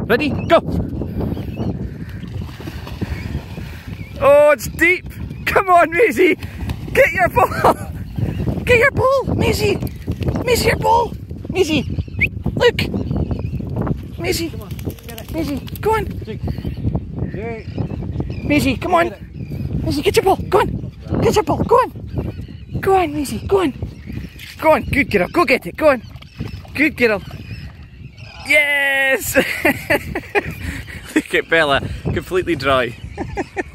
Ready? Go! Oh, it's deep! Come on, Maisie! Get your ball! Get your ball! Maisie! Maisie, your ball! Maisie! Look! Maisie! Come on, get it. Maisie, go on! Maisie, come on! Maisie, get your ball! Go on! Get your ball! Go on! Go on, Maisie, go on! Go on, good girl, go get it, go on! Good girl! Yes! Look at Bella, completely dry.